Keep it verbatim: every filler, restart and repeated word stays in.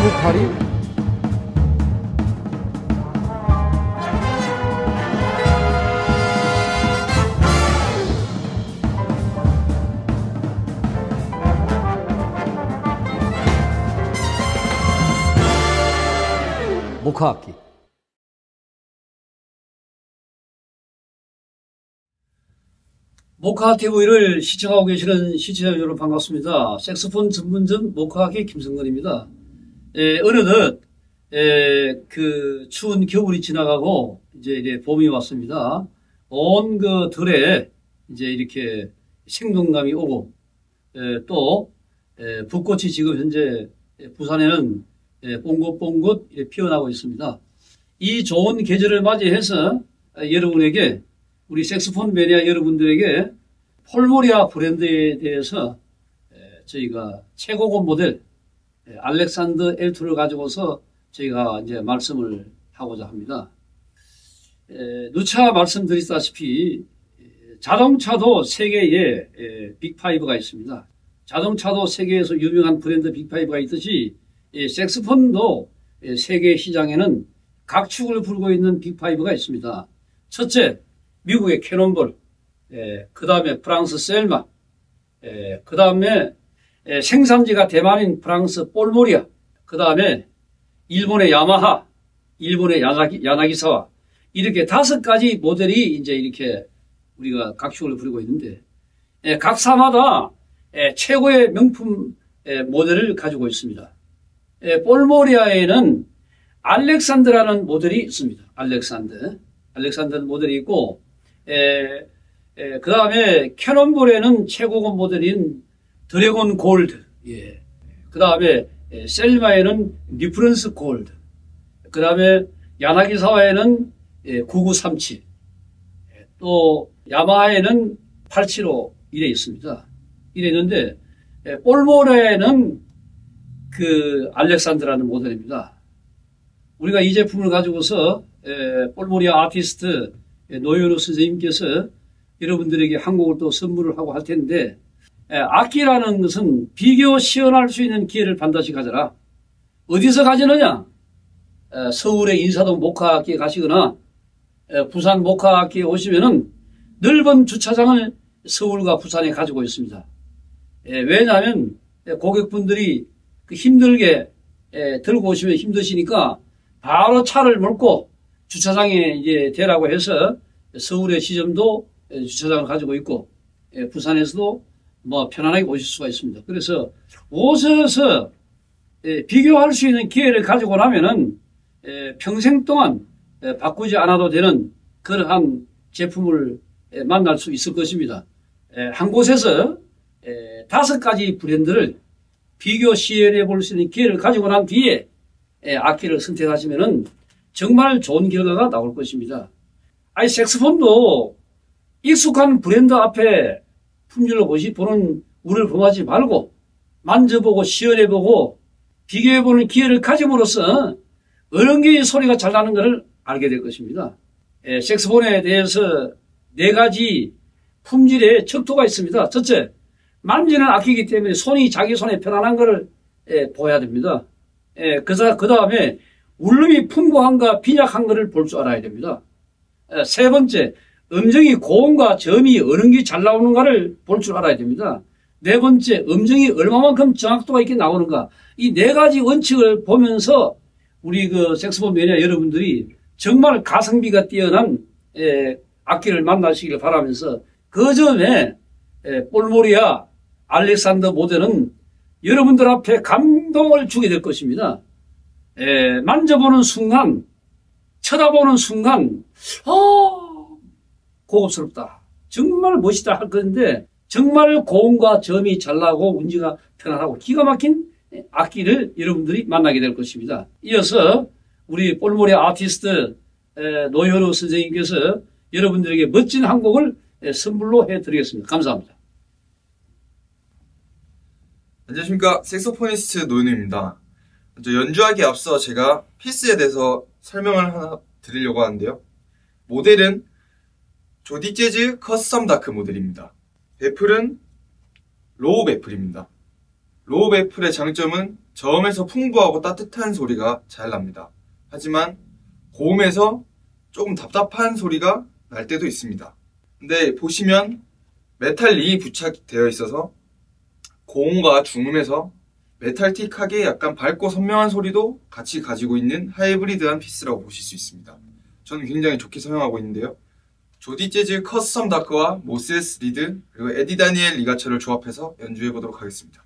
나무파리. 목화악기. 목화티비를 시청하고 계시는 시청자 여러분 반갑습니다. 색소폰 전문점 목화악기 김성근입니다. 에, 어느덧 에, 그 추운 겨울이 지나가고 이제, 이제 봄이 왔습니다. 온 그 들에 이제 이렇게 생동감이 오고 에, 또 에, 벚꽃이 지금 현재 부산에는 예, 뽕긋뽕긋 피어나고 있습니다. 이 좋은 계절을 맞이해서 여러분에게, 우리 색소폰 매니아 여러분들에게 폴모리아 브랜드에 대해서 저희가 최고급 모델 알렉산더 엘 투를 가지고서 저희가 이제 말씀을 하고자 합니다. 누차 말씀드렸다시피 자동차도 세계에 빅파이브가 있습니다. 자동차도 세계에서 유명한 브랜드 빅파이브가 있듯이 색소폰도 세계 시장에는 각축을 부르고 있는 빅파이브가 있습니다. 첫째, 미국의 캐논볼, 그 다음에 프랑스 셀마, 그 다음에 생산지가 대만인 프랑스 폴모리아, 그 다음에 일본의 야마하, 일본의 야나기, 야나기사와, 이렇게 다섯 가지 모델이 이제 이렇게 우리가 각축을 부르고 있는데, 각사마다 최고의 명품 모델을 가지고 있습니다. 폴모리아에는 알렉산더라는 모델이 있습니다. 알렉산더. 알렉산더 모델이 있고, 그 다음에 캐논볼에는 최고급 모델인 드래곤 골드. 예. 그 다음에 셀마에는 리퍼런스 골드. 그 다음에 야나기사와에는 구구삼칠. 또 야마하에는 팔칠오 이래 있습니다. 이래 있는데, 폴모리아에는 그 알렉산더라는 모델입니다. 우리가 이 제품을 가지고서 에, 폴모리아 아티스트 노현우 선생님께서 여러분들에게 한 곡을 또 선물을 하고 할 텐데, 에, 악기라는 것은 비교 시연할 수 있는 기회를 반드시 가져라. 어디서 가지느냐? 에, 서울의 인사동 목화악기에 가시거나 에, 부산 목화악기에 오시면은 넓은 주차장을 서울과 부산에 가지고 있습니다. 에, 왜냐하면 고객분들이 그 힘들게 에, 들고 오시면 힘드시니까 바로 차를 몰고 주차장에 이제 대라고 해서 서울의 지점도 주차장을 가지고 있고, 에, 부산에서도 뭐 편안하게 오실 수가 있습니다. 그래서 오셔서 에, 비교할 수 있는 기회를 가지고 나면은 에, 평생 동안 에, 바꾸지 않아도 되는 그러한 제품을 에, 만날 수 있을 것입니다. 에, 한 곳에서 에, 다섯 가지 브랜드를 비교 시연해 볼 수 있는 기회를 가지고 난 뒤에 악기를 선택하시면은 정말 좋은 결과가 나올 것입니다. 아니, 색소폰도 익숙한 브랜드 앞에 품질로 보시, 보는 우를 범하지 말고 만져보고 시연해보고 비교해보는 기회를 가짐으로써 어느 게 소리가 잘 나는 것을 알게 될 것입니다. 에, 색소폰에 대해서 네 가지 품질의 척도가 있습니다. 첫째, 만지는 악기이기 때문에 손이 자기 손에 편안한 것을 예, 보여야 됩니다. 예, 그, 그 다음에 울림이 풍부한가 빈약한 것을 볼 줄 알아야 됩니다. 예, 세 번째, 음정이 고음과 저음이 어느 게 잘 나오는가를 볼 줄 알아야 됩니다. 네 번째, 음정이 얼마만큼 정확도가 있게 나오는가. 이 네 가지 원칙을 보면서 우리 그 색소폰 매니아 여러분들이 정말 가성비가 뛰어난 예, 악기를 만나시길 바라면서, 그 점에 예, 폴모리아 알렉산더 모델은 여러분들 앞에 감동을 주게 될 것입니다. 에, 만져보는 순간, 쳐다보는 순간, 어, 고급스럽다. 정말 멋있다 할 건데, 정말 고음과 저음이 잘 나고 운지가 편안하고 기가 막힌 악기를 여러분들이 만나게 될 것입니다. 이어서 우리 폴모리아 아티스트 노현우 선생님께서 여러분들에게 멋진 한 곡을 선물로 해드리겠습니다. 감사합니다. 안녕하십니까. 색소포니스트 노현우입니다. 먼저 연주하기에 앞서 제가 피스에 대해서 설명을 하나 드리려고 하는데요. 모델은 조디 재즈 커스텀 다크 모델입니다. 배플은 로우 배플입니다. 로우 배플의 장점은 저음에서 풍부하고 따뜻한 소리가 잘 납니다. 하지만 고음에서 조금 답답한 소리가 날 때도 있습니다. 근데 보시면 메탈 이 부착되어 있어서 고음과 중음에서 메탈틱하게 약간 밝고 선명한 소리도 같이 가지고 있는 하이브리드한 피스라고 보실 수 있습니다. 저는 굉장히 좋게 사용하고 있는데요. 조디 재즈 커스텀 다크와 모세스 리드 그리고 에디 다니엘 리가처를 조합해서 연주해 보도록 하겠습니다.